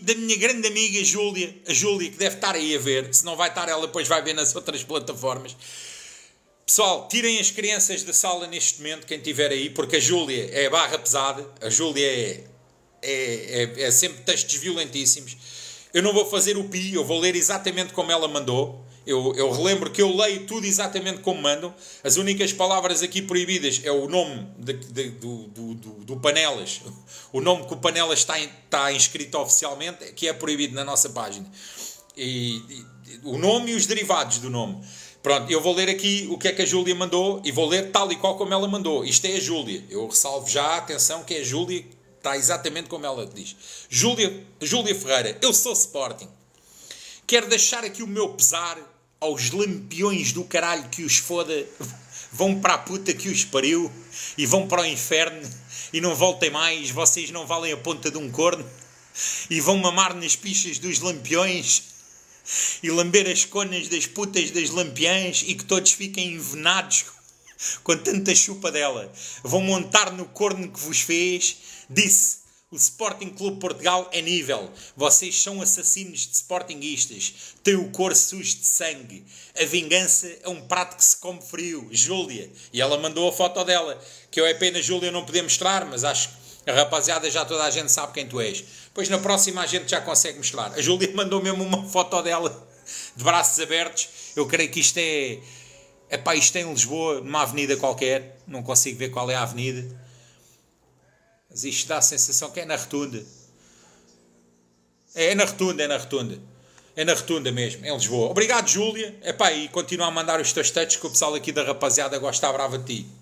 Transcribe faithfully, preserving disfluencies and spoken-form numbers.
da minha grande amiga Júlia, a Júlia que deve estar aí a ver, se não vai estar ela depois vai ver nas outras plataformas. Pessoal, tirem as crianças da sala neste momento, quem estiver aí, porque a Júlia é barra pesada, a Júlia é, é, é, é sempre textos violentíssimos. Eu não vou fazer o pi, eu vou ler exatamente como ela mandou. Eu, eu relembro que eu leio tudo exatamente como mandam. As únicas palavras aqui proibidas é o nome de, de, do, do, do, do Panelas. O nome que o Panelas está, está inscrito oficialmente, que é proibido na nossa página. E, e, o nome e os derivados do nome. Pronto, eu vou ler aqui o que é que a Júlia mandou e vou ler tal e qual como ela mandou. Isto é a Júlia. Eu ressalvo já, atenção, que é a Júlia, está exatamente como ela diz. Júlia, Júlia Ferreira, eu sou Sporting. Quero deixar aqui o meu pesar aos lampiões do caralho que os foda, vão para a puta que os pariu e vão para o inferno e não voltem mais, vocês não valem a ponta de um corno e vão mamar nas pichas dos lampiões e lamber as conas das putas das lampiãs e que todos fiquem envenenados com tanta chupa dela. Vão montar no corno que vos fez, disse: o Sporting Clube Portugal é nível. Vocês são assassinos de sportinguistas. Têm o cor sujo de sangue. A vingança é um prato que se come frio. Júlia. E ela mandou a foto dela. Que eu é pena, Júlia, não poder mostrar, mas acho que a rapaziada já toda a gente sabe quem tu és. Pois na próxima a gente já consegue mostrar. A Júlia mandou mesmo uma foto dela de braços abertos. Eu creio que isto é... Epá, isto é em Lisboa, numa avenida qualquer. Não consigo ver qual é a avenida. Mas isto dá a sensação que é na Rotunda. É, é na Rotunda, é na Rotunda. É na Rotunda mesmo, em Lisboa. Obrigado, Júlia. Epá, e continua a mandar os teus textos que o pessoal aqui da rapaziada gosta brava de ti.